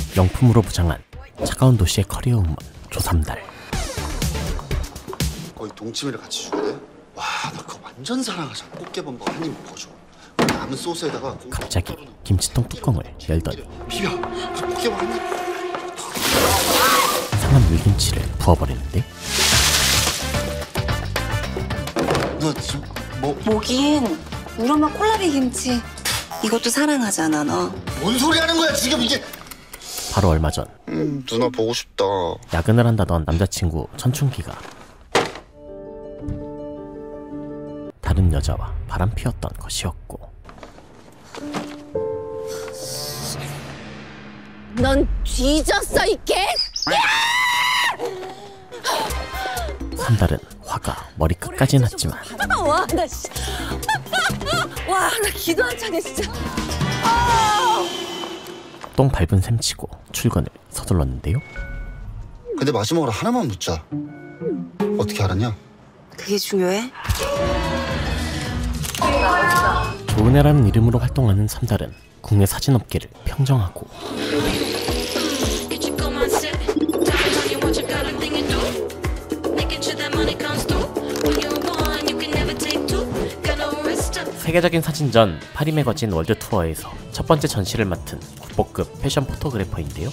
명품으로 무장한 차가운 도시의 커리어 우먼 조삼달. 거의 동치미를 같이 주거든. 와, 나 그거 완전 사랑하잖아. 꽃게범벅 한 입 먹어줘. 남은 소스에다가 갑자기 김치통 뚜껑을 열더니 비벼. 꽃게범 한 입. 상한 물김치를 부어버리는데. 너 지금 뭐? 뭐긴 우리 엄마 콜라비 김치. 이것도 사랑하잖아 너. 뭔 소리 하는 거야 지금 이게? 바로 얼마 전 누나 보고 싶다. 야근을 한다던 남자친구 천춘기가 다른 여자와 바람 피웠던 것이었고, 넌 뒤졌어 이 개! 삼달은 화가 머리끝까지 났지만 와 나 기도 안 차네 진짜. 똥 밟은 셈치고 출근을 서둘렀는데요. 근데 마지막으로 하나만 묻자. 어떻게 알았냐? 그게 중요해? 좋은 애라는 이름으로 활동하는 삼달은 국내 사진업계를 평정하고 세계적인 사진전 파리 매거진 월드 투어에서 첫 번째 전시를 맡은 국보급 패션 포토그래퍼인데요.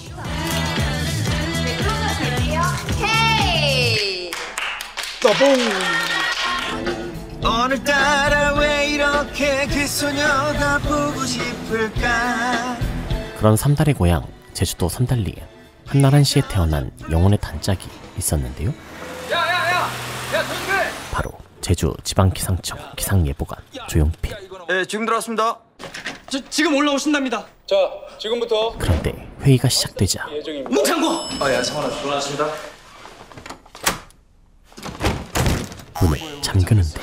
헤이! 오늘따라 왜 이렇게 그 소녀가 보고 싶을까? 그런 삼달의 고향 제주도 삼달리에 한나란 씨에 태어난 영혼의 단짝이 있었는데요. 바로 제주 지방기상청 기상예보관 조용필. 네, 지금 들어왔습니다. 지금 올라오신답니다. 자, 지금부터 그런데 회의가 시작되자 문창고! 예, 상관없이 들어왔습니다. 문을 잠그는데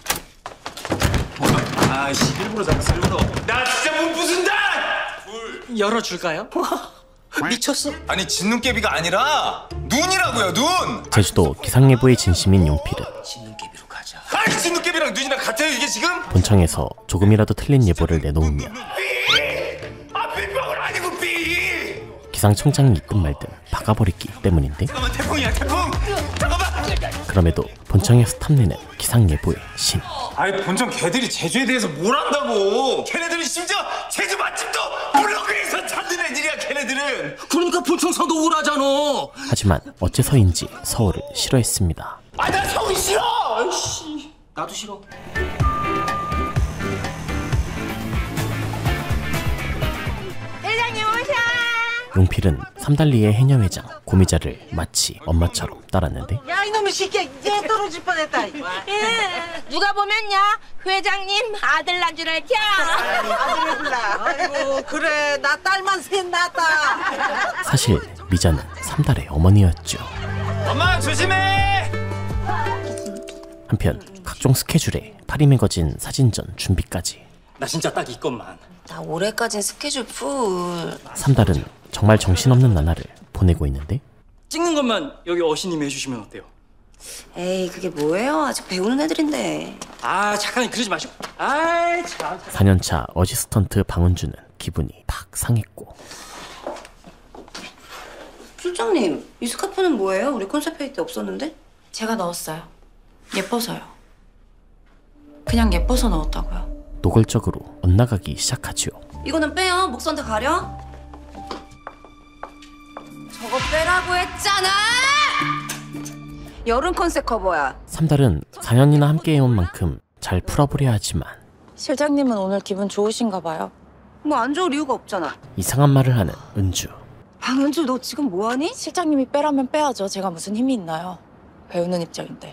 아이씨, 일부러 잡았어, 일부러. 나 진짜 문 부순다! 열어줄까요? 미쳤어? 아니, 진눈깨비가 아니라 눈이라고요, 눈! 제주도 기상예보의 진심인 용필은 진눈깨비로 가자. 아이, 진눈깨비랑 눈이랑 같아요, 이게 지금? 본청에서 조금이라도 틀린 예보를 내놓으며 아, 빗방울 아니고 비! 기상청장이 있든 말든 박아버리기 때문인데, 잠깐만, 태풍이야, 태풍! 잠깐만! 그럼에도 본청에서 탐내는 기상예보의 신. 아이, 본청 걔들이 제주에 대해서 뭘 안다고! 걔네들은 심지어 제주 맛집도 블로그에서 찾는 애들이야, 걔네들은! 그러니까 본청사도 우울하잖아. 하지만 어째서인지 서울을 싫어했습니다. 아, 나 서울 싫어! 아이씨, 나도 싫어. 회장님 오셔! 용필은 삼달리의 해녀회장 고미자를 마치 엄마처럼 따랐는데, 야 이놈의 새끼야 얘 떨어질 뻔했다. 누가 보면야 회장님 아들 난 줄 알죠? 아들을 불러. 아이고 그래 나 딸만 셋 낳았다. 사실 미자는 삼달의 어머니였죠. 엄마, 조심해! 한편 각종 스케줄에 파리 매거진 사진전 준비까지. 나 진짜 딱 이것만. 나 올해까진 스케줄 풀. 삼달은 정말 정신없는 나날을 보내고 있는데, 찍는 것만 여기 어신님이 해주시면 어때요? 에이 그게 뭐예요? 아직 배우는 애들인데. 아 잠깐 그러지 마시고. 아이 참. 4년차 어시스턴트 방은주는 기분이 팍 상했고, 실장님 이 스카프는 뭐예요? 우리 콘셉트 회의 때 없었는데? 제가 넣었어요. 예뻐서요. 그냥 예뻐서 넣었다고요. 노골적으로 엇나가기 시작하지요. 이거는 빼요. 목선 다 가려. 저거 빼라고 했잖아. 여름 컨셉 커버야. 삼달은 4년이나 함께해온 만큼 잘 풀어보려 하지만 실장님은 오늘 기분 좋으신가 봐요. 뭐 안 좋을 이유가 없잖아. 이상한 말을 하는 은주. 방은주 너 지금 뭐하니? 실장님이 빼라면 빼야죠. 제가 무슨 힘이 있나요? 배우는 입장인데.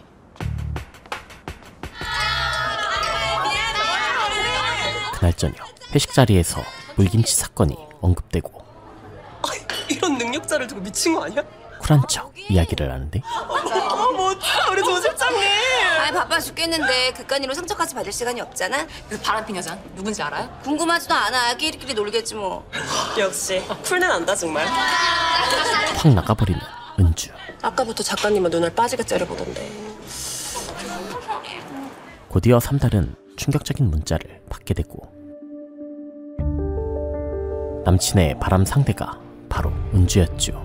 그날 저녁 회식 자리에서 물김치 사건이 언급되고 이런 능력자를 두고 미친 거 아니야? 쿨한 척 이야기를 하는데, 어머 어떡해 우리 조 실장님. 아이 바빠 죽겠는데 그깟 일로 상처까지 받을 시간이 없잖아. 그 바람핀 여자 누군지 알아요? 궁금하지도 않아. 끼리끼리 놀겠지 뭐. 역시 쿨내 난다 정말. 확 나가버리는 은주. 아까부터 작가님은 눈을 빠지게 째려보던데. 곧이어 삼달은 충격적인 문자를 받게 되고, 남친의 바람 상대가 바로 은주였죠.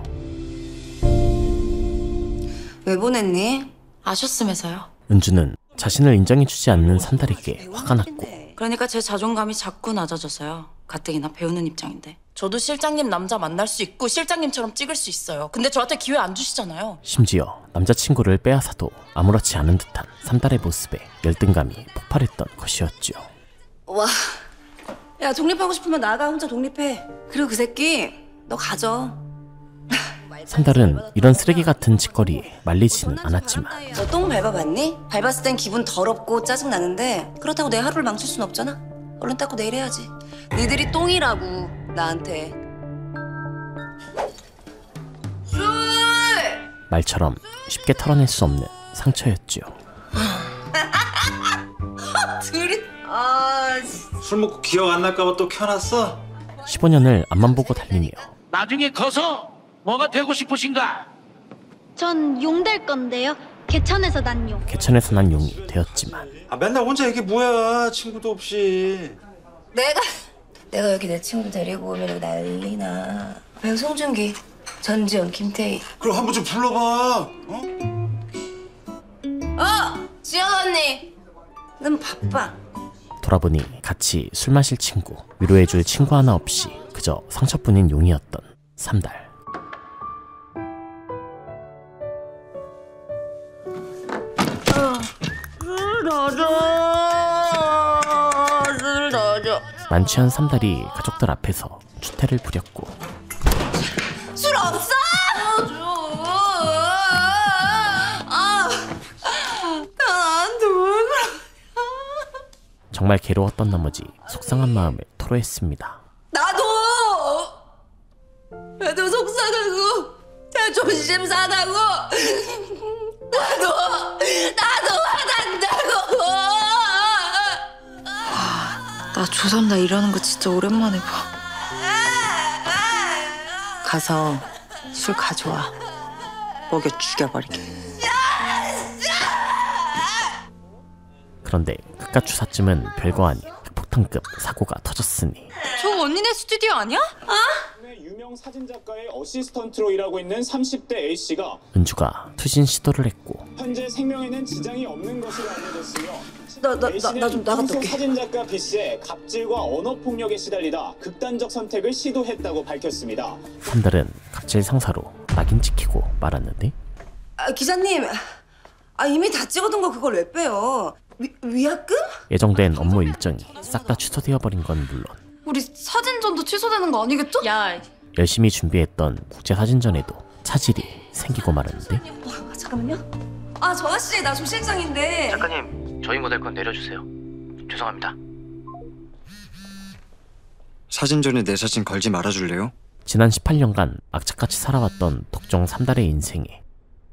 왜 보냈니? 아셨으면서요. 은주는 자신을 인정해주지 않는 산달에게 화가 났고 그러니까 제 자존감이 자꾸 낮아져서요. 가뜩이나 배우는 입장인데. 저도 실장님 남자 만날 수 있고 실장님처럼 찍을 수 있어요. 근데 저한테 기회 안 주시잖아요. 심지어 남자친구를 빼앗아도 아무렇지 않은 듯한 산달의 모습에 열등감이 폭발했던 것이었죠. 와, 야 독립하고 싶으면 나가 혼자 독립해. 그리고 그 새끼 너 가져. 산달은 이런 쓰레기 같은 짓거리에 말리지는 않았지만 너 똥 밟아봤니? 밟았을 땐 기분 더럽고 짜증나는데 그렇다고 내 하루를 망칠 순 없잖아. 얼른 닦고 내일 해야지. 니들이 똥이라고 나한테. 말처럼 쉽게 털어낼 수 없는 상처였죠. 둘이 술 먹고 기억 안 날까봐 또 켜놨어? 15년을 앞만 보고 달리며 나중에 커서 뭐가 되고 싶으신가? 전 용 될 건데요. 개천에서 난 용. 개천에서 난 용이 되었지만 맨날 혼자 이게 뭐야, 친구도 없이. 내가 여기 내 친구 데리고 오면 여기 난리나. 배우 송중기, 전지현, 김태희. 그럼 한번 좀 불러봐. 지연 언니. 난 바빠. 돌아보니 같이 술 마실 친구, 위로해줄 친구 하나 없이 그저 상처뿐인 용이었던 삼달. 만취한 삼달이 가족들 앞에서 추태를 부렸고 술 없어? 나한테 왜 그래? 정말 괴로웠던 나머지 속상한 마음을 토로했습니다. 나도 속상하고 자존심 상하고 나도 화난다고. 나 조3 나 이러는 거 진짜 오랜만에 봐. 가서 술 가져와. 먹여 죽여버리게. 그런데 그깟 주사쯤은 별거 아닌 핵폭탄급 사고가 터졌으니 저 언니네 스튜디오 아니야? 유명 사진작가의 어시스턴트로 일하고 있는 30대 A씨가 은주가 투신 시도를 했고 현재 생명에는 지장이 없는 것으로 알려졌으며 나 좀 나갔다 올게. 사진작가 B씨의 갑질과 언어폭력에 시달리다 극단적 선택을 시도했다고 밝혔습니다. 삼달은 갑질 상사로 낙인 찍히고 말았는데 기자님, 이미 다 찍어둔 거 그걸 왜 빼요? 위약금? 예정된 업무 일정이 싹 다 취소되어 버린 건 물론 우리 사진전도 취소되는 거 아니겠죠? 야, 열심히 준비했던 국제사진전에도 차질이 생기고 말았는데 잠깐만요. 저 아저씨 나 좀 실장인데. 작가님, 저희 모델 건 내려주세요. 죄송합니다. 사진전에 내 사진 걸지 말아줄래요? 지난 18년간 악착같이 살아왔던 독종 삼달의 인생에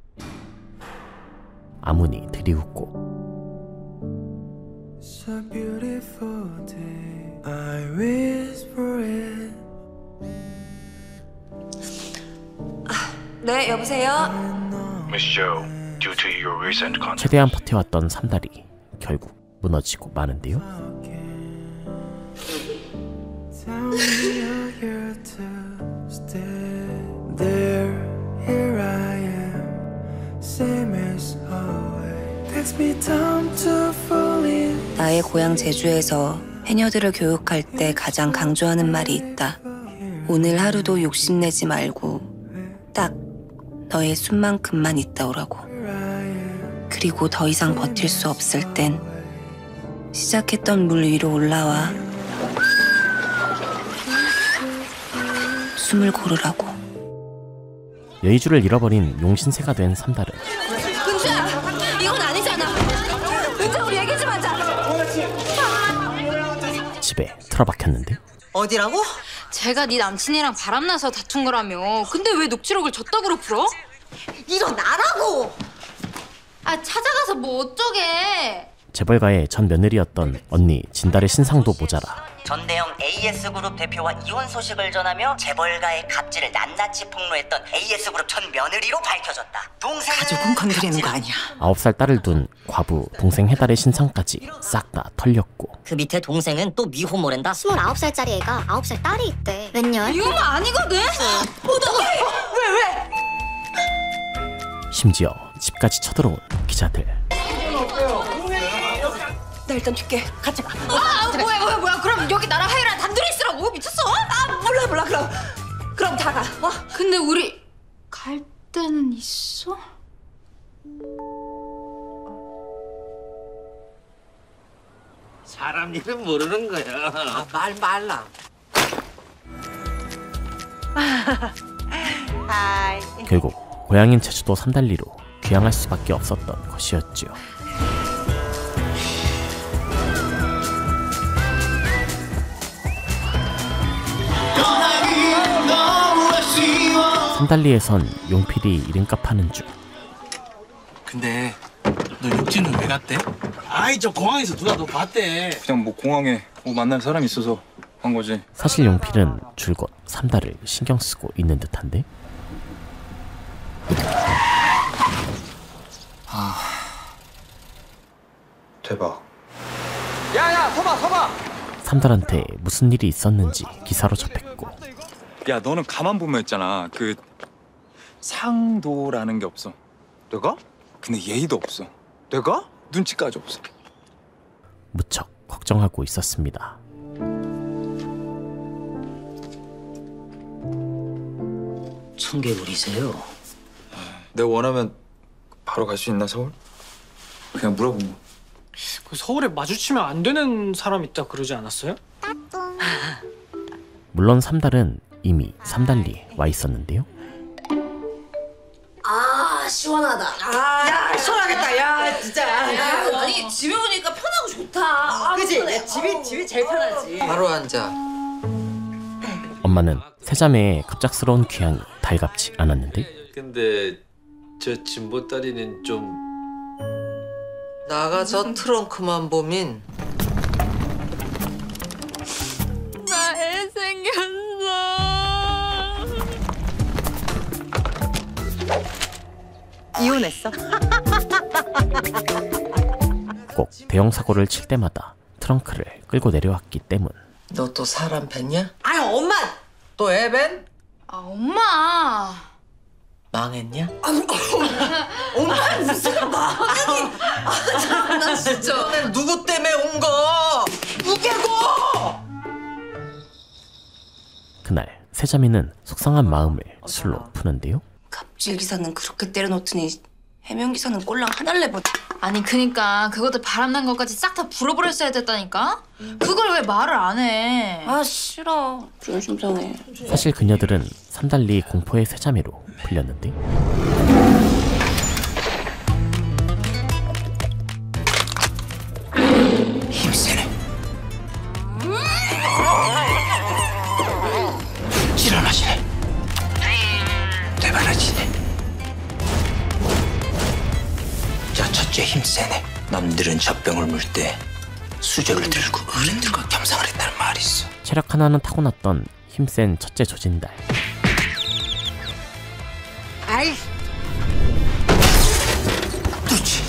아무니 들이웃고 네, 여보세요? Miss Jo, due to your recent contact. 최대한 버텨왔던 삼달이 결국 무너지고 마는데요. 나의 고향 제주에서 해녀들을 교육할 때 가장 강조하는 말이 있다. 오늘 하루도 욕심내지 말고 딱 너의 숨만큼만 있다 오라고. 그리고 더 이상 버틸 수 없을 땐 시작했던 물 위로 올라와 숨을 고르라고. 여의주를 잃어버린 용신새가 된 삼달은 은주야! 이건 아니잖아! 은주야, 우리 얘기 좀 하자! 집에 틀어박혔는데 어디라고? 제가 네 남친이랑 바람나서 다툰 거라며. 근데 왜 녹취록을 저따구로 풀어? 일어나라고! 찾아가서 뭐 어쩌게. 재벌가의 전 며느리였던 언니 진달의 신상도 모자라 전대영 AS그룹 대표와 이혼 소식을 전하며 재벌가의 갑질을 낱낱이 폭로했던 AS그룹 전 며느리로 밝혀졌다. 동생은 가족은 건드리는 거 아니야. 9살 딸을 둔 과부 동생 해달의 신상까지 싹 다 털렸고 그 밑에 동생은 또 미혼모랜다. 29살짜리 애가 9살 딸이 있대. 웬열? 이건 아니거든? 왜? 심지어 집까지 쳐들어온 기자들. 나 일단 뛸게. 같이 가. 뭐야? 그럼 여기 나랑 하율이랑 단둘이 있으라고? 미쳤어? 몰라. 그럼 다 가. 근데 우리 갈 데는 있어? 사람 일은 모르는 거야. 말 말라. 하이. 결국 고향인 제주도 삼달리로 귀향할 수밖에 없었던 것이었지요. 삼달리에선 용필이 이름값 하는 중. 근데 너 육지는 왜 갔대? 아이 저 공항에서 누가 너 봤대. 그냥 뭐 공항에 뭐 만날 사람이 있어서 간 거지. 사실 용필은 줄곧 삼달을 신경 쓰고 있는 듯한데. 대박. 야야 서봐. 삼달한테 무슨 일이 있었는지 기사로 접했고. 야 너는 가만 보면 있잖아. 그 상도라는 게 없어. 내가? 근데 예의도 없어. 내가? 눈치까지 없어. 무척 걱정하고 있었습니다. 청개구리세요. 내가 원하면 바로 갈 수 있나 서울? 그냥 물어본 거. 그 서울에 마주치면 안 되는 사람 있다 그러지 않았어요? 물론 삼달은 이미 삼달리에 와 있었는데요. 아 시원하다. 야 시원하겠다. 야 진짜. 아니 집에 오니까 편하고 좋다. 그지? 집이 제일 편하지. 바로 앉아. 엄마는 세자매의 갑작스러운 귀향이 달갑지 않았는데. 근데 저 진보딸이는 좀 나가 저 트렁크만 보면 나 애 생겼어. 이혼했어? 꼭 대형 사고를 칠 때마다 트렁크를 끌고 내려왔기 때문. 너 또 사람 뵀냐? 아유 엄마 또 애 뵌? 엄마. 망했냐? 엄마 무슨 망하긴. 나 진짜 누구 때문에 온 거? 무게고! 그날 세자매는 속상한 마음을 술로 푸는데요. 갑질 기사는 그렇게 때려놓더니 해명 기사는 꼴랑 하나를 내보자. 아니 그니까 그것들 바람난 것까지 싹 다 불어버렸어야 됐다니까? 그걸 왜 말을 안 해? 아 싫어. 존심상해. 사실 그녀들은 삼달리 공포의 세자매로 불렸는데. 힘세네. 일어나시네. 대바라지네. 자 첫째 힘세네. 남들은 젖병을 물 때 수저를 들고 어른들과 겸상을 했다는 말이 있어. 체력 하나는 타고났던 힘센 첫째 조진달. 아이. 그렇지.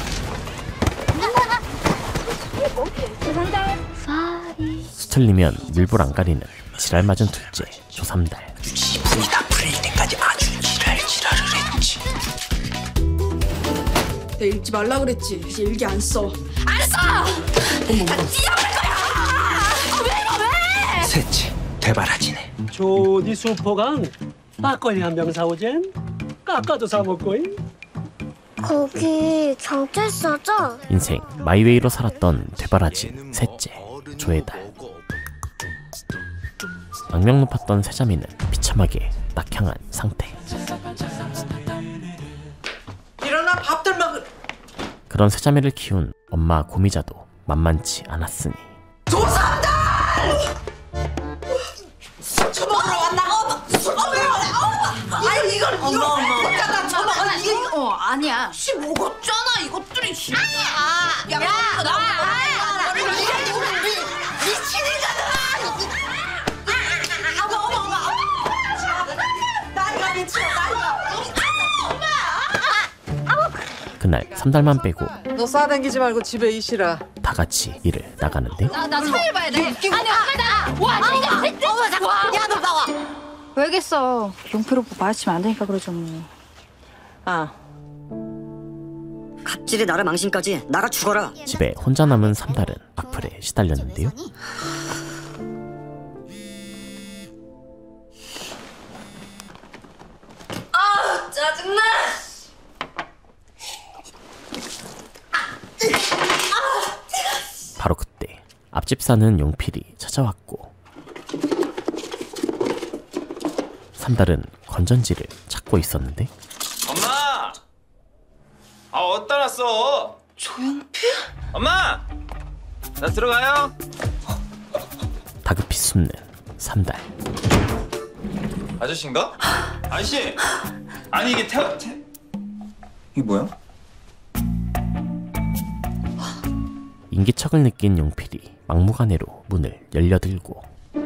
수틀리면 물불 안 가리는 지랄 맞은 둘째 조삼달. 지분이 다 풀릴 때까지 아주 지랄을 했지. 내 읽지 말라 그랬지. 이제 일기 안 써. 안 써! 다 찢어버릴 거야! 왜? 셋째 대바라지네. 조니 수포강 막걸리 한 병 사오젠? 깎아도 사 먹고잉. 거기 경찰서죠? 인생 마이웨이로 살았던 되바라진 셋째 조혜달. 악명 높았던 세자매는 비참하게 낙향한 상태. 일어나 밥들 먹을. 그런 세자매를 키운 엄마 고미자도 만만치 않았으니. 조삼달! 처먹으러 왔나? 아니 이걸 혼자다 처먹어. 아니야. 씨 먹었잖아 이것들이 진짜. 야, 나 그날 삼달만 빼고 너 싸당기지 말고 집에 있으라. 다 같이 일을 나가는데 나 사일 봐야 돼. 아니 엄마 와 내가 했지. 야, 너 나와. 왜겠어? 용필 오빠 마주치면 안 되니까 그러죠 뭐. 아, 갑질이 나라 망신까지 나가 죽어라. 집에 혼자 남은 삼달은 악플에 시달렸는데요. 아 짜증나. 바로 그때 앞집 사는 용필이 찾아왔고 삼달은 건전지를 찾고 있었는데 엄마! 아 어디다 놨어? 조용필? 엄마! 나 들어가요. 다급히 숨는 삼달. 아저씨인가? 아저씨! 아니 이게 이게 뭐야? 인기척을 느낀 용필이 막무가내로 문을 열려들고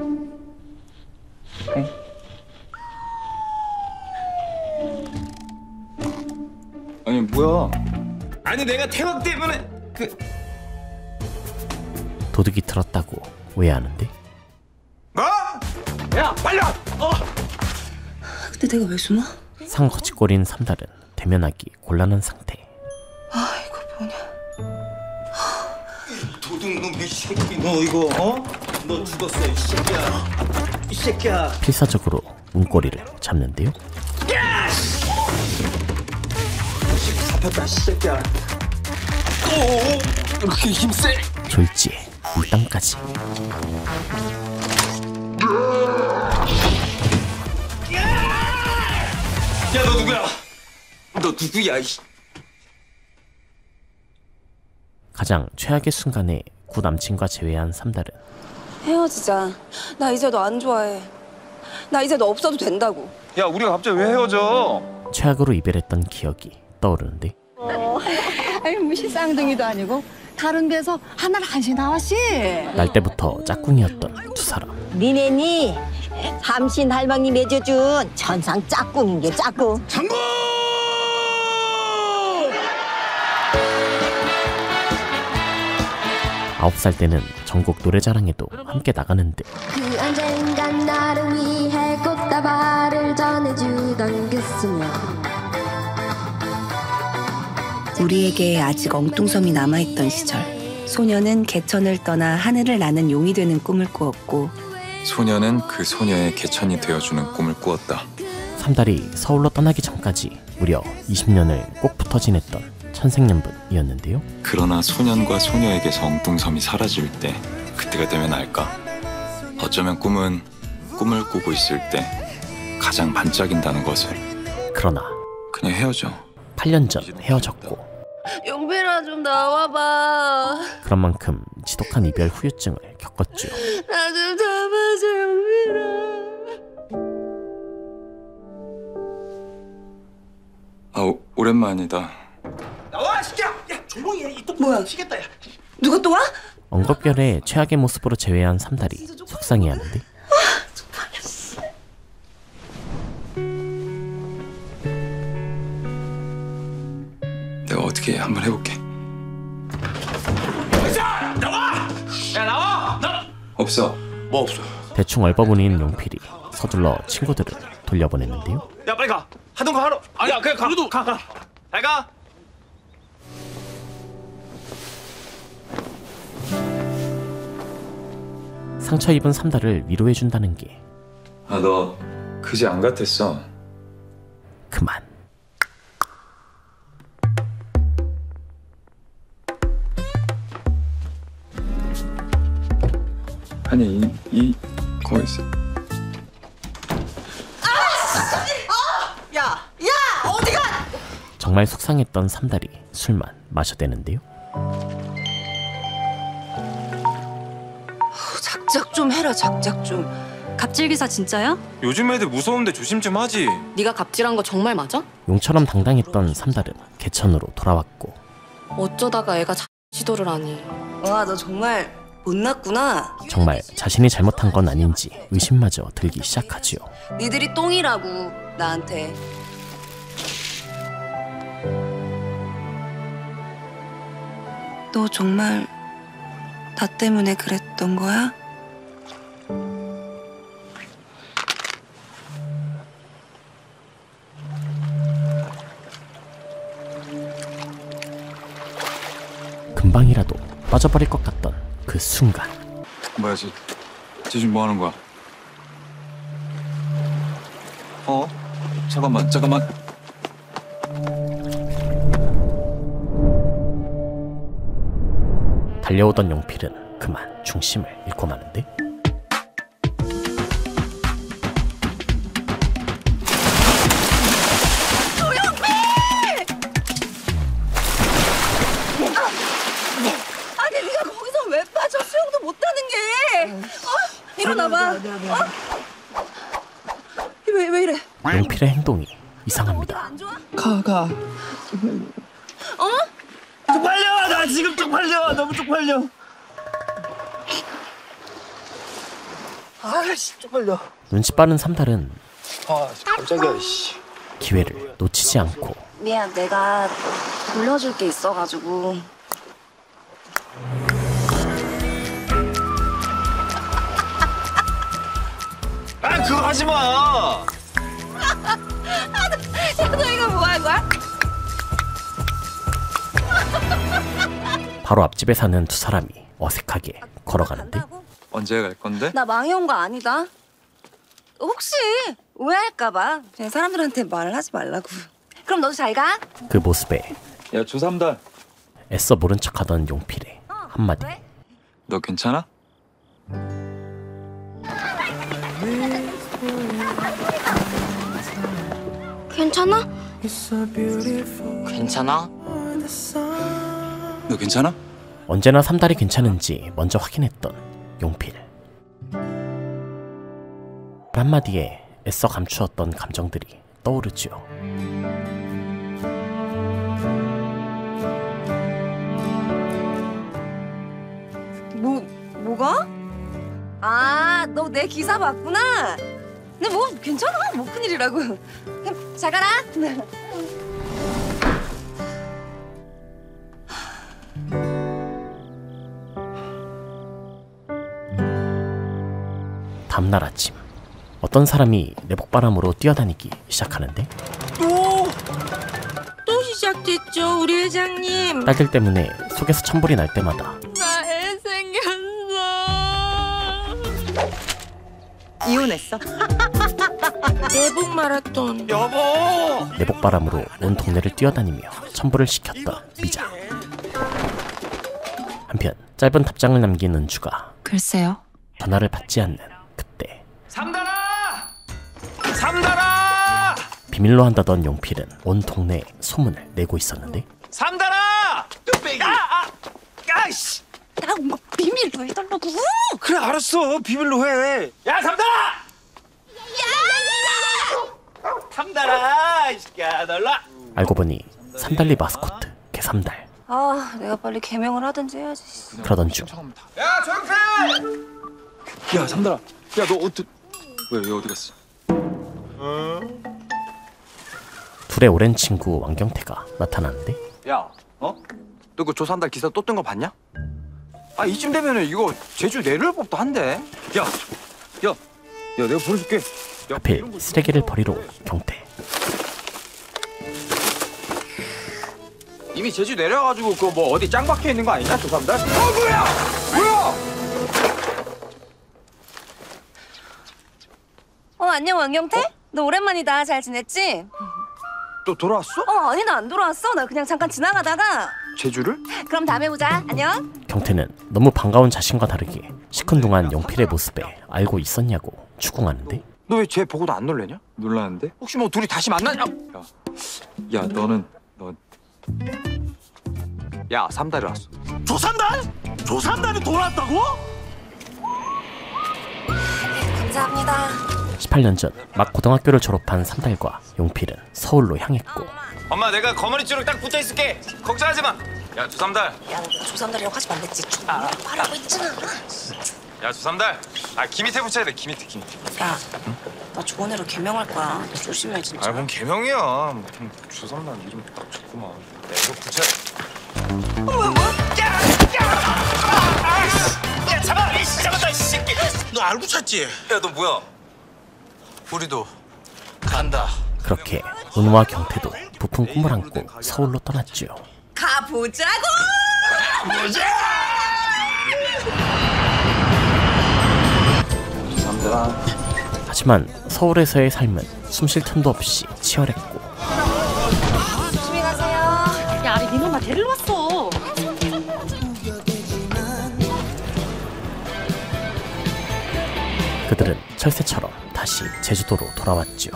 아니 뭐야? 아니 내가 태극 때문에 도둑이 들었다고 오해하는데 뭐? 야 빨리 와! 근데 내가 왜 숨어? 상거치꼴인 삼달은 대면하기 곤란한 상태. 아 이거 뭐냐. 도둑놈 이 새끼 너 이거 너 죽었어 이 새끼야. 이 새끼야. 필사적으로 문고리를 잡는데요. 잡혔다 이 새끼야. 오 이렇게 힘세. 졸지에 일당까지. 야 너 누구야? 너 누구야? 가장 최악의 순간에 구 남친과 재회한 삼달은 헤어지자. 나 이제 너 안 좋아해. 나 이제 너 없어도 된다고. 야 우리가 갑자기 왜 헤어져? 최악으로 이별했던 기억이 떠오르는데 아니 무시 쌍둥이도 아니고 다른 데서 하나를 한씩 나왔지. 날 때부터 짝꿍이었던 두 사람. 니네니 삼신 할망이 맺어준 천상 짝꿍인 게 짝꿍. 장군! 9살 때는 전국 노래자랑에도 함께 나가는데 그 언젠간 나를 위해 꽃다발을 전해주던 그 소녀. 우리에게 아직 엉뚱섬이 남아있던 시절, 소녀는 개천을 떠나 하늘을 나는 용이 되는 꿈을 꾸었고 소녀는 그 소녀의 개천이 되어주는 꿈을 꾸었다. 삼달이 서울로 떠나기 전까지 무려 20년을 꼭 붙어 지냈던 천생연분이었는데요. 그러나 소년과 소녀에게서 엉뚱섬이 사라질 때 그때가 되면 알까? 어쩌면 꿈은 꿈을 꾸고 있을 때 가장 반짝인다는 것을. 그러나 그냥 헤어져. 8년 전 헤어졌고 용필아 좀 나와봐. 그런 만큼 지독한 이별 후유증을 겪었죠. 나 좀 잡아줘 용필아. 오랜만이다. 나와 새끼야. 야 조용히 해. 이 또 뭐야? 치겠다 야. 누가 또 와? 엉겁결에 최악의 모습으로 재회한 삼달이 속상해하는데 내가 어떻게 한번 해볼게. 나와! 야 나와! 없어. 뭐 없어? 대충 얼버무린 용필이 서둘러 친구들을 돌려보냈는데요. 야 빨리 가. 하던 거 하러. 아니야 그냥 가. 그래도 가. 잘 가. 상처 입은 삼달을 위로해준다는 게 너 그제 안 같았어. 그만. 아니 거기서 야 어디가? 정말 속상했던 삼달이 술만 마셔대는데요. 작작 좀 해라, 작작 좀. 갑질 기사 진짜야? 요즘 애들 무서운데 조심 좀 하지. 네가 갑질한 거 정말 맞아? 용처럼 당당했던 삼달은 개천으로 돌아왔고 어쩌다가 애가 시도를 하니. 와, 너 정말 못났구나. 정말 자신이 잘못한 건 아닌지 의심마저 들기 시작하지요. 니들이 똥이라고 나한테. 너 정말 나 때문에 그랬던 거야? 금방이라도 빠져버릴 것 같던 그 순간. 뭐야, 쟤 지금 뭐 하는 거야? 잠깐만. 달려오던 용필은 그만 중심을 잃고 마는데. 아니 네가 거기서 왜 빠져? 수영도 못하는 게. 일어나봐. 왜 이래? 용필의 행동이 이상합니다. 가. 쪽팔려! 나 지금 쪽팔려! 너무 쪽팔려! 아이씨, 쪽팔려. 눈치 빠른 삼달은 깜짝이야, 씨. 기회를 놓치지 않고. 미안, 내가 돌려줄 게 있어가지고. 그거 하지 마! 너 이거 뭐 하는 거야? 바로 앞집에 사는 두 사람이 어색하게 걸어가는데. 언제 갈 건데? 나 망해온 거 아니다. 혹시 오해할까봐 그냥 사람들한테 말을 하지 말라고. 그럼 너도 잘 가. 그 모습에 야, 주3달. 애써 모른 척하던 용필의 한마디. 너 괜찮아? 괜찮아? 괜찮아? 너 괜찮아? 언제나 삼달이 괜찮은지 먼저 확인했던 용필. 한마디에 애써 감추었던 감정들이 떠오르죠. 뭐가? 아, 너 내 기사 봤구나? 근데 뭐 괜찮아, 뭐 큰일이라고. 그냥 잘 가라. 다음날 아침, 어떤 사람이 내복바람으로 뛰어다니기 시작하는데. 또 시작됐죠, 우리 회장님. 딸들 때문에 속에서 천불이 날 때마다 나 애 생겼어. 이혼했어. 내복 마라톤. 여보! 내복바람으로 온 동네를 뛰어다니며 천불을 시켰던 미자. 한편 짧은 답장을 남긴 은주가 글쎄요. 전화를 받지 않는 그때. 삼달아! 비밀로 한다던 용필은 온 동네에 소문을 내고 있었는데. 삼달아! 뚝배기! 아이씨! 나 뭐 비밀로 해달라고. 그래, 알았어. 비밀로 해. 야, 삼달아! 삼달아! 이 새끼야, 널라! 알고 보니 삼달리 마스코트 개삼달. 아, 내가 빨리 개명을 하든지 해야지. 그러던 중 야, 조용필! 야, 삼달아. 야, 너 왜 어디 갔어? 둘의 오랜 친구 왕경태가 나타나는데. 야, 너 그 조3달 기사 또 뜬 거 봤냐? 아, 이쯤 되면은 이거 제주 내려올 법도 한데. 야, 내가 보여줄게. 하필 쓰레기를 버리러 온 경태. 이미 제주 내려가지고 그거 뭐 어디 짱 박혀 있는 거 아니냐, 조3달? 뭐야? 안녕, 왕경태? 너 오랜만이다. 잘 지냈지? 또 돌아왔어? 아니, 나 안 돌아왔어. 나 그냥 잠깐 지나가다가. 제주를? 그럼 다음에 보자. 안녕. 경태는 너무 반가운 자신과 다르게 시큰둥한 용필의 모습에 알고 있었냐고 추궁하는데. 너 왜 쟤 보고도 안 놀래냐? 놀라는데? 혹시 뭐 둘이 다시 만나냐? 야, 너 야, 3달이 왔어. 조3달? 조3달이 돌아왔다고? 감사합니다. 18년 전 막 고등학교를 졸업한 삼달과 용필은 서울로 향했고. 엄마, 내가 거머리 쪽으로 딱 붙어 있을게. 걱정하지 마. 야, 조3달. 야, 조3달이라고 하지 말랬지. 하라고 했잖아. 야, 조3달. 귀 밑에 붙여야 돼. 귀 밑에. 야, 나 좋은 애로 개명할 거야. 조심해, 진짜. 뭔 개명이야. 조3달 이름 딱 좋구만. 야, 이거 붙여. 야 잡아! 잡았다 이 새끼! 너 알고 찾지? 야 너 뭐야? 우리도 간다. 그렇게 은우와 경태도 부푼 꿈을 안고 서울로 떠났죠. 가보자고! 하지만 서울에서의 삶은 숨쉴 틈도 없이 치열했고 조심히 가세요. 야, 아리 니놈아 데리러 왔어. 그들은 철새처럼 다시 제주도로 돌아왔죠.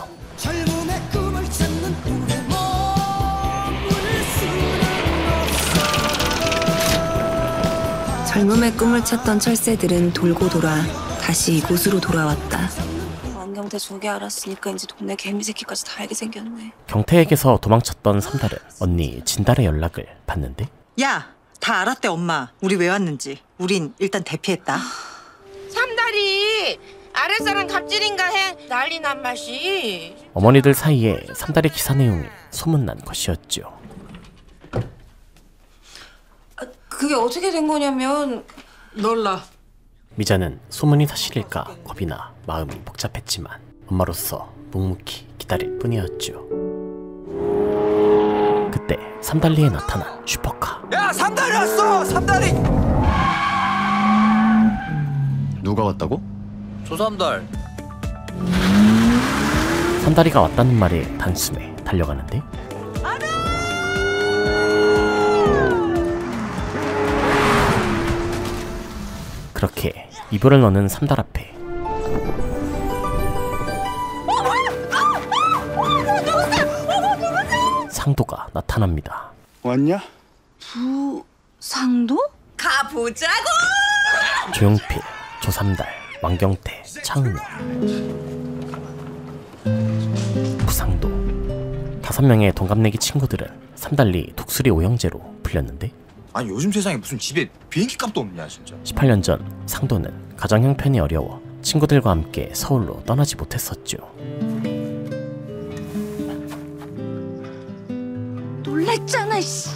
젊음의 꿈을 찾던 철새들은 돌고 돌아 다시 이곳으로 돌아왔다. 안경대 저기 알았으니까 이제 동네 개미새끼까지 다 알게 생겼네. 경태에게서 도망쳤던 삼달은 언니 진달의 연락을 받는데 야, 다 알았대 엄마. 우리 왜 왔는지. 우린 일단 대피했다. 삼달이 아랫사람 갑질인가 해 난리 난 맛이. 어머니들 사이에 삼달의 기사 내용이 소문난 것이었죠. 그게 어떻게 된 거냐면 놀라. 미자는 소문이 사실일까 겁이 나 마음이 복잡했지만 엄마로서 묵묵히 기다릴 뿐이었죠. 그때 삼달리에 나타난 슈퍼카. 야 삼달이 왔어. 삼달이. 누가 왔다고? 조삼달. 삼달이가 왔다는 말에 단숨에 달려가는데 그렇게 이불을 넣는 삼달 앞에 상도가 나타납니다. 왔냐? 부상도? 가보자고! 조용필, 조삼달, 왕경태, 차은우, 부상도 5명의 동갑내기 친구들은 삼달리 독수리 오형제로 불렸는데 아니 요즘 세상에 무슨 집에 비행기 값도 없냐 진짜. 18년 전 상도는 가정 형편이 어려워 친구들과 함께 서울로 떠나지 못했었죠. 놀랬잖아 씨.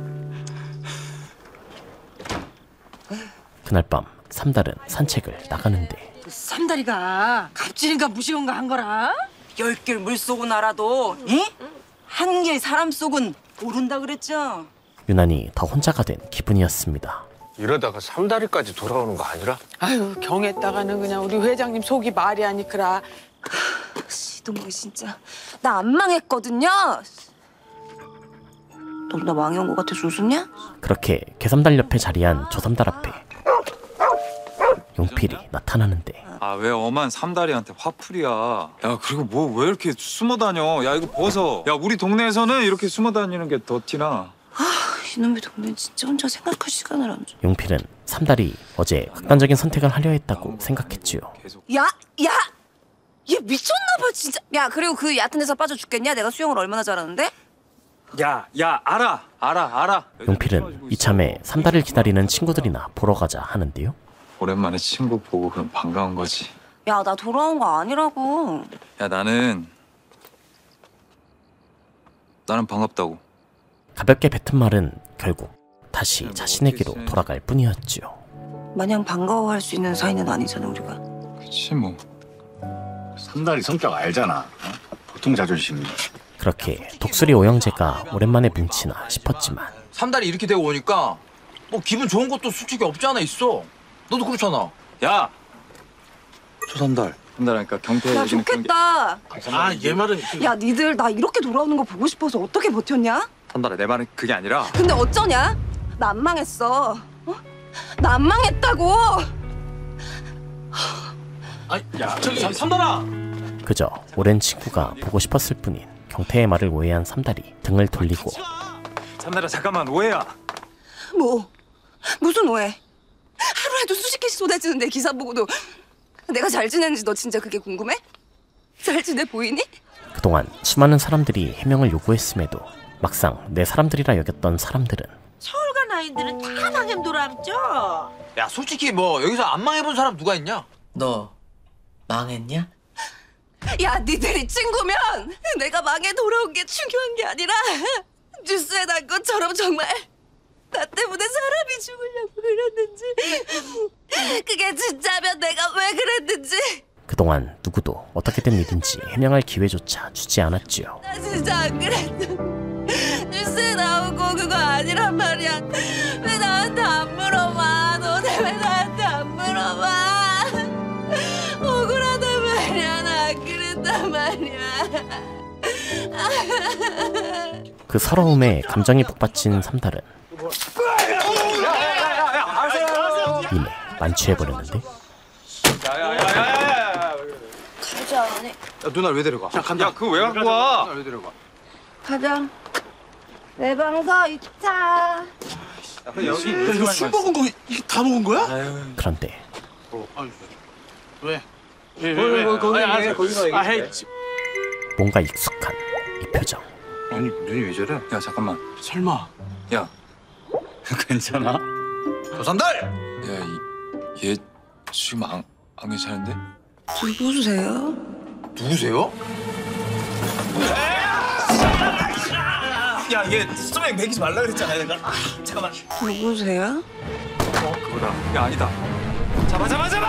그날 밤 삼달은 산책을 나가는데 삼다리가 갑질인가 무시인가 한 거라? 10길 물 쏘고 알아도 한 길 사람 쏘곤 모른다 그랬죠? 유난히 더 혼자가 된 기분이었습니다. 이러다가 삼다리까지 돌아오는 거 아니라? 아유 경했다가는 그냥 우리 회장님 속이 말이 아니크라. 시동이 진짜 나 안 망했거든요. 너 나 망해온 것 같아서 웃었냐? 그렇게 개삼달 옆에 자리한 조삼달 앞에 용필이 나타나는데 아 왜 엄한 삼다리한테 화풀이야. 야 그리고 뭐 왜 이렇게 숨어다녀. 야 이거 벗어. 야 우리 동네에서는 이렇게 숨어다니는 게 더 티나. 이놈의 동네는 진짜 혼자 생각할 시간을 안 줘. 용필은 삼달이 어제 극단적인 선택을 하려 했다고 생각했지요. 야! 얘 미쳤나봐 진짜. 야 그리고 그 얕은 데서 빠져 죽겠냐? 내가 수영을 얼마나 잘하는데? 야 알아. 용필은 이참에 삼달을 기다리는 친구들이나 보러 가자 하는데요. 오랜만에 친구 보고 그럼 반가운 거지. 야 나 돌아온 거 아니라고. 야 나는 반갑다고. 가볍게 뱉은 말은 결국 다시 자신에게로 돌아갈 뿐이었죠. 마냥 반가워할 수 있는 사이는 아니잖아 우리가. 그치 뭐. 삼달이 성격 알잖아. 보통 자존심이. 그렇게 독수리 오형제가 오랜만에 뭉치나 싶었지만 삼달이 이렇게 되고 오니까 뭐 기분 좋은 것도 솔직히 없지 않아 있어. 너도 그렇잖아. 야! 조삼달. 삼달하니까 경태 야 얘기는 좋겠다. 얘 말은 야 니들 나 이렇게 돌아오는 거 보고 싶어서 어떻게 버텼냐? 삼달아 내 말은 그게 아니라. 근데 어쩌냐? 나 안 망했어. 나 안 망했다고. 야 저기 삼달아. 그저 오랜 친구가 보고 싶었을 뿐인 경태의 말을 오해한 삼달이 등을 돌리고 삼달아 잠깐만 오해야. 뭐? 무슨 오해? 하루에도 수십 개씩 쏟아지는 내 기사 보고도 내가 잘 지내는지 너 진짜 그게 궁금해? 잘 지내 보이니? 그동안 수많은 사람들이 해명을 요구했음에도 막상 내 사람들이라 여겼던 사람들은 서울 간 아이들은 다 망hem 돌아앉죠. 야 솔직히 뭐 여기서 안 망해본 사람 누가 있냐? 너 망했냐? 야 니들이 친구면 내가 망해 돌아온 게 중요한 게 아니라 뉴스에 난 것처럼 정말 나 때문에 사람이 죽으려고 그랬는지, 그게 진짜면 내가 왜 그랬는지. 그동안 누구도 어떻게 된 일인지 해명할 기회조차 주지 않았지요. 나 진짜 안 그랬는데. 뉴스에 나오고 그거 아니란 말이야. 왜 나한테 안 물어봐? 너네 왜 나한테 안 물어봐? 억울하단 말이야. 나 안 그랬단 말이야. 그 서러움에 감정이 북받친 삼달은 이내 만취해버렸는데. 가자. 안 해. 야, 누나를 왜 데려가? 야, 그거 왜 갖고 와? 누나를 왜 데려가? 가자. 내 방서 2차. 이거 술 먹은 거 다 먹은 거야? 그런데 왜? 뭔가 익숙한 이 표정. 아니 눈이 왜 저래? 야 잠깐만. 설마. 야 괜찮아? 조삼달! 야얘 지금 안 괜찮은데? 누구세요? 누구세요? 야, 얘 소맥 먹이지 말라 그랬잖아, 내가. 잠깐만. 누구세요? 그거다. 야 아니다. 잡아!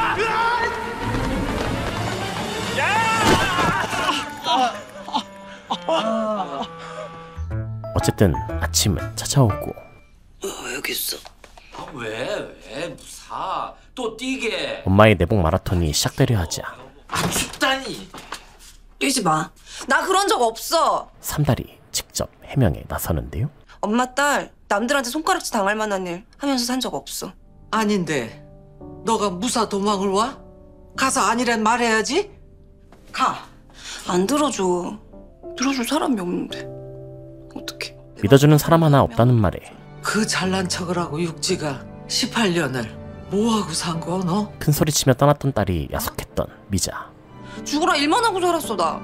어쨌든 아침은 찾아오고 여기 있어. 왜 무사 또 뛰게. 엄마의 내복 마라톤이 시작되려 하자 춥다니. 뛰지 마. 나 그런 적 없어. 삼달이 직접 해명에 나서는데요. 엄마 딸 남들한테 손가락질 당할 만한 일 하면서 산 적 없어. 아닌데 너가 무사 도망을 와? 가서 아니란 말해야지. 가. 안 들어줘. 들어줄 사람이 없는데. 어떡해. 믿어주는 사람 하나 없다는 말에 그 잘난 척을 하고 육지가 18년을 뭐하고 산 거 너? 큰소리치며 떠났던 딸이 야속했던 미자. 죽으라 일만 하고 살았어 나.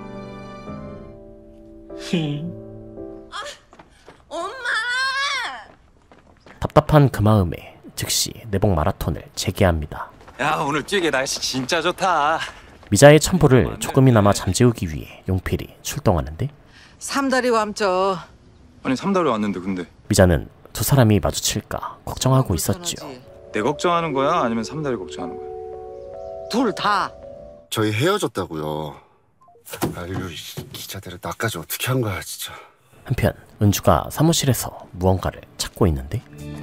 엄마! 답답한 그 마음에 즉시 내복 마라톤을 재개합니다. 야 오늘 뛰게 날씨 진짜 좋다. 미자의 첨보를 조금이나마 잠재우기 위해 용필이 출동하는데 삼다리 왬쪄. 아니 3달에 왔는데 근데 미자는 두 사람이 마주칠까 걱정하고 있었죠. 내 걱정하는 거야? 아니면 3달이 걱정하는 거야? 둘 다. 저희 헤어졌다고요. 아유, 기자들은 나까지 어떻게 한 거야, 진짜. 한편 은주가 사무실에서 무언가를 찾고 있는데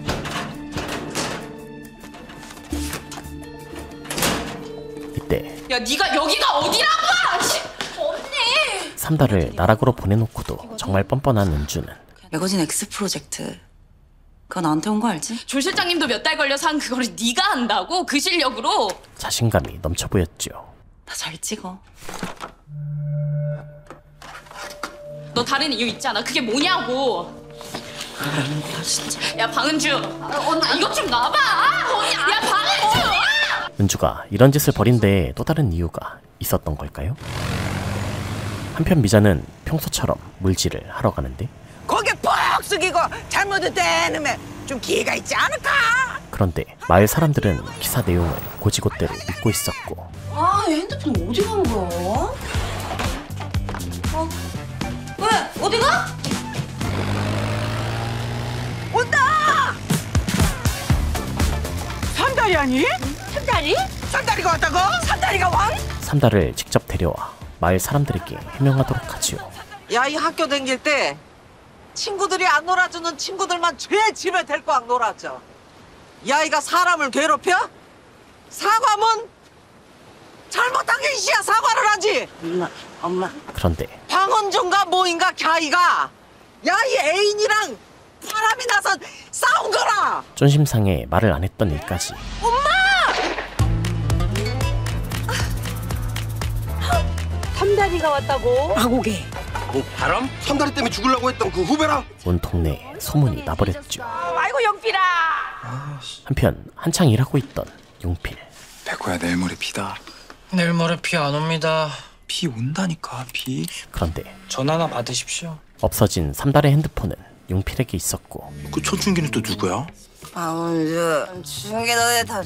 이때 야, 네가 여기가 어디라고! 언니! 삼달을 나락으로 보내놓고도 정말 뻔뻔한 은주는 매거진 X 프로젝트 그거 나한테 온 거 알지? 조 실장님도 몇 달 걸려서 한 그거를 네가 한다고? 그 실력으로? 자신감이 넘쳐 보였죠. 나 잘 찍어. 너 다른 이유 있잖아. 그게 뭐냐고. 진짜. 야, 방은주. 언니 이것 좀 놔봐. 언니, 야, 방은주. 은주가 이런 짓을 벌인 데에 또 다른 이유가 있었던 걸까요? 한편 미자는 평소처럼 물질을 하러 가는데 고개 푹 숙이고 잘못을 떼놓으면 좀 기회가 있지 않을까? 그런데 마을 사람들은 기사 내용을 고지고대로 믿고 있었고 아, 얘 핸드폰 어디 간 거야? 왜? 어디가? 온다! 삼다리 아니? 삼다리? 삼다리가 왔다고? 삼다리가 왕? 삼달을 직접 데려와 마을 사람들에게 해명하도록 하지요. 야, 이 학교 다닐 때 친구들이 안 놀아주는 친구들만 죄 집에 데리고 안 놀아줘. 이 아이가 사람을 괴롭혀? 사과문 잘못한 게 이시야 사과를 하지. 엄마. 그런데 방은준가 뭐인가 갸이가 야, 이 애인이랑 바람이 나서 싸운 거라. 쫀심상에 말을 안 했던 일까지 삼다리가 왔다고? 마고개. 뭐 바람? 삼다리 때문에 죽으려고 했던 그 후배랑? 온 동네에 소문이 나버렸죠. 아이고 용필아. 한편 한창 일하고 있던 용필. 백호야 내일 모레 비다. 내일 모레 비 안 옵니다. 비 온다니까 비. 그런데 전화나 받으십시오. 없어진 삼달의 핸드폰은 용필에게 있었고 그 천춘기는 또 누구야? 방은주 중에 너네 다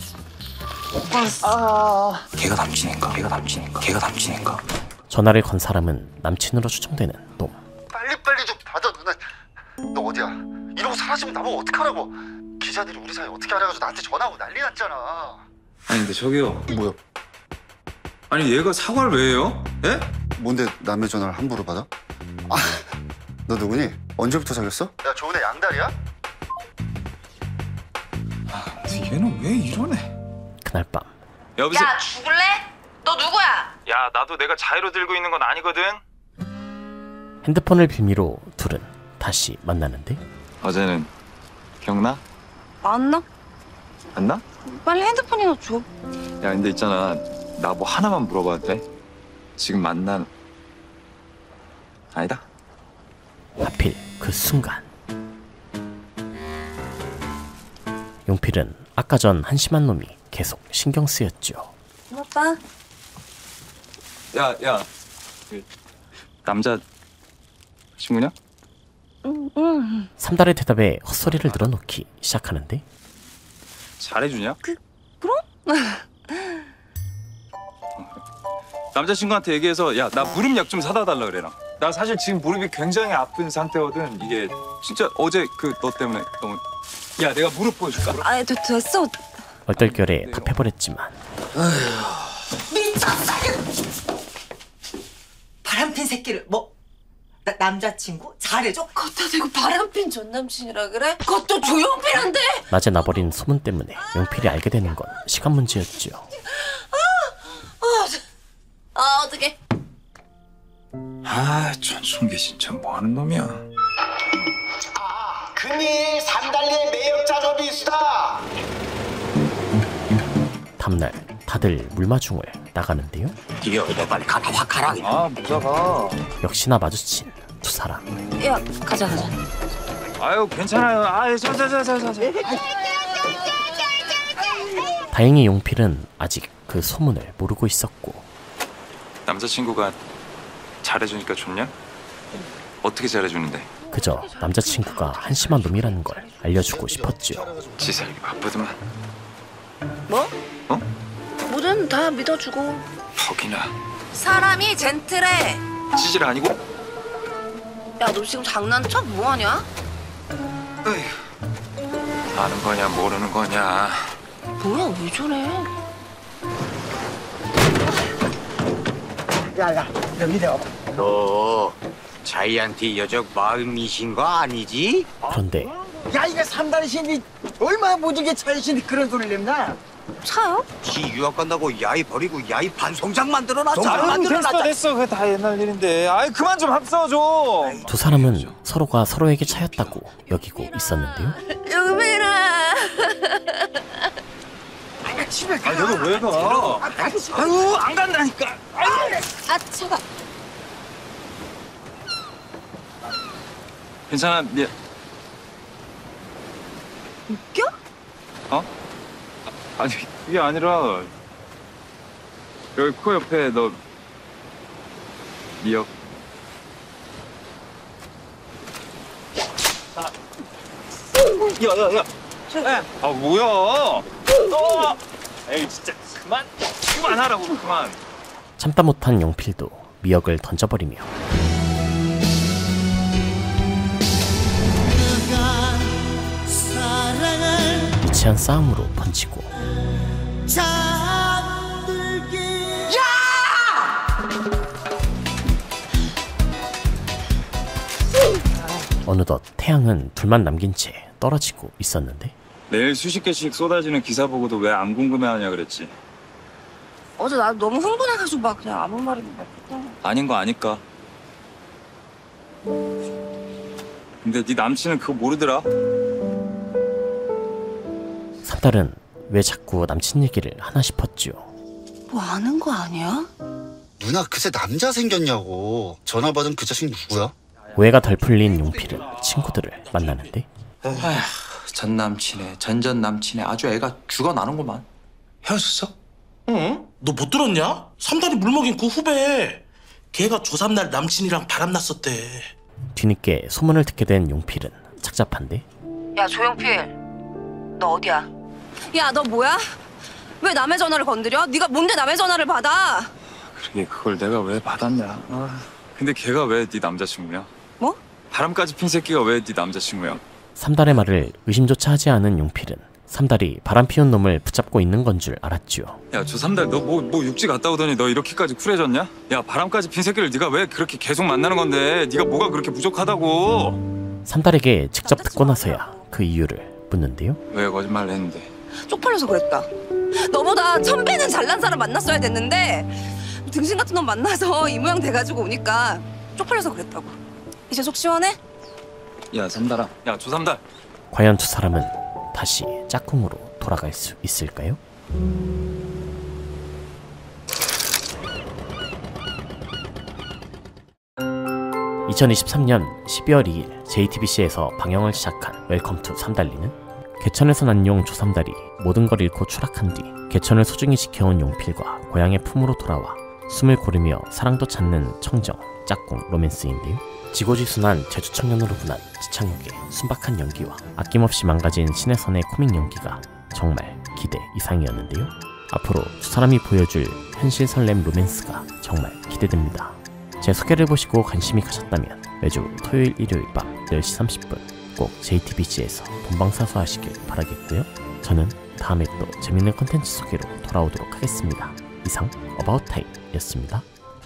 걔가 남친인가? 걔가 남친인가? 걔가 남친인가? 전화를 건 사람은 남친으로 추정되는 놈. 빨리빨리 좀 받아, 누나. 너 어디야? 이러고 사라지면 나보고 어떡하라고. 기자들이 우리 사이 어떻게 알아가지고 나한테 전화하고 난리 났잖아. 아니 근데 저기요. 뭐야? 아니 얘가 사과를 왜 해요? 예? 뭔데 남의 전화를 함부로 받아? 아, 너 누구니? 언제부터 사귀었어? 야, 좋은 애 양다리야? 얘는 왜 이러네? 그날 밤 여보세요? 야 죽을래? 너 누구야? 야 나도 내가 자유로 들고 있는 건 아니거든. 핸드폰을 빌미로 둘은 다시 만나는데 어제는 기억나? 안 나? 안 나? 빨리 핸드폰이나 줘. 야 근데 있잖아 나 뭐 하나만 물어봐도 돼? 지금 만난 아니다. 하필 그 순간 용필은 아까 전 한심한 놈이 계속 신경 쓰였죠. 오빠. 야 그 남자 친구냐? 응. 삼달의 대답에 헛소리를 늘어놓기 시작하는데 잘해주냐? 그럼? 남자친구한테 얘기해서 야 나 무릎약 좀 사다 달라 그래라. 나 사실 지금 무릎이 굉장히 아픈 상태거든. 이게 진짜 어제 그 너 때문에 너무. 야 내가 무릎 보여줄까? 아, 됐어. 얼떨결에 답해버렸지만 미쳤어! 바람핀 새끼를 뭐? 남자친구? 잘해줘? 걷다 대고 바람핀 전남친이라 그래? 그것도 조용필한데? 낮에 나버린 소문 때문에 용필이 알게 되는 건 시간 문제였죠. 어떡해. 아 전충기 진짜 뭐하는 놈이야. 금일 삼달리의 매역 작업이 있다. 다음날 다들 물마중을 나가는데요. 이거 빨리 가라 확 가라. 아 무사가. 역시나 마주친 두 사람. 야, 가자. 아유 괜찮아요. 아유 자. 다행히 용필은 아직 그 소문을 모르고 있었고 남자친구가 잘해주니까 좋냐? 어떻게 잘해주는데? 그저 남자친구가 한심한 놈이라는 걸 알려주고 싶었죠. 지 살기 바쁘더만. 뭐? 어? 뭐든 다 믿어주고. 퍽이나. 사람이 젠틀해. 치질 아니고? 야, 너 지금 장난쳐? 뭐하냐? 아는 거냐 모르는 거냐. 뭐야, 왜 저래? 야야 여기 내 너 자이언티 여적 마음이신 거 아니지? 그런데 야 이거 삼다리 신이 얼마나 무지개 차이신이 그런 소리를 냈나? 차요? 지 유학 간다고 야이 버리고 야이 반송장 만들어놨잖아. 됐어 그게 다 옛날 일인데. 아이 그만 좀 합쳐 좀. 두 사람은 서로가 서로에게 차였다고 여기고 있었는데요. 용필아. 집에 가. 너는 왜 가? 아유 안 간다니까. 아, 차가. 괜찮아. 네. 웃겨? 어? 아니 그게 아니라 여기 코 옆에 너 미역. 야야야. 아 뭐야? 에이 진짜 그만하라고 그만. 참다 못한 용필도 미역을 던져버리며 유치한 싸움으로 번지고 어느덧 태양은 둘만 남긴 채 떨어지고 있었는데 내일 수십 개씩 쏟아지는 기사 보고도 왜 안 궁금해하냐 그랬지. 어제 나 너무 흥분해가지고 막 그냥 아무 말이나 막 했다. 아닌 거 아니까. 근데 네 남친은 그거 모르더라. 삼달은 왜 자꾸 남친 얘기를 하나 싶었죠. 뭐 아는 거 아니야? 누나 그새 남자 생겼냐고. 전화 받은 그 자식 누구야? 오해가 덜 풀린 용필은 친구들을 만나는데 아휴, 전 남친에 전전 남친에 아주 애가 죽어나는구만. 헤어졌어? 응? 너 못 들었냐? 삼달이 물먹인 그 후배. 걔가 조삼날 남친이랑 바람났었대. 뒤늦게 소문을 듣게 된 용필은 착잡한데 야, 조용필. 너 어디야? 야, 너 뭐야? 왜 남의 전화를 건드려? 네가 뭔데 남의 전화를 받아? 그러게 그걸 내가 왜 받았냐. 근데 걔가 왜 네 남자친구냐? 뭐? 바람까지 핀 새끼가 왜 네 남자친구야? 삼달의 말을 의심조차 하지 않은 용필은 삼달이 바람 피운 놈을 붙잡고 있는 건 줄 알았죠. 야, 저 삼달 너 뭐 육지 갔다 오더니 너 이렇게까지 쿨해졌냐? 야, 바람까지 핀 새끼를 네가 왜 그렇게 계속 만나는 건데? 네가 뭐가 그렇게 부족하다고? 삼달에게 직접 듣고 나서야 그 이유를 묻는데요. 왜 거짓말을 했는데? 쪽팔려서 그랬다. 너보다 1000배는 잘난 사람 만났어야 됐는데 등신 같은 놈 만나서 이 모양 돼가지고 오니까 쪽팔려서 그랬다고. 이제 속 시원해? 야, 삼달아. 야, 조삼달. 과연 두 사람은 다시 짝꿍으로 돌아갈 수 있을까요? (2023년 12월 2일) JTBC에서 방영을 시작한 웰컴 투 삼달리는 개천에서 난 용 조삼달이 모든 걸 잃고 추락한 뒤 개천을 소중히 지켜온 용필과 고향의 품으로 돌아와 숨을 고르며 사랑도 찾는 청정 짝꿍 로맨스인데요. 지고지순한 제주 청년으로 분한 지창욱의 순박한 연기와 아낌없이 망가진 신혜선의 코믹 연기가 정말 기대 이상이었는데요. 앞으로 두 사람이 보여줄 현실 설렘 로맨스가 정말 기대됩니다. 제 소개를 보시고 관심이 가셨다면 매주 토요일 일요일 밤 10시 30분 꼭 JTBC에서 본방사수하시길 바라겠고요. 저는 다음에 또 재밌는 콘텐츠 소개로 돌아오도록 하겠습니다. 이상 어바웃타임이었습니다.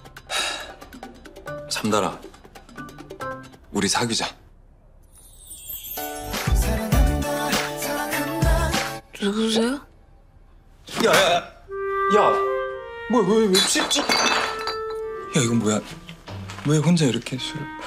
삼달아, 우리 사귀자. 누구세요? 왜 씹지? 야, 이건 뭐야? 왜 혼자 이렇게 술?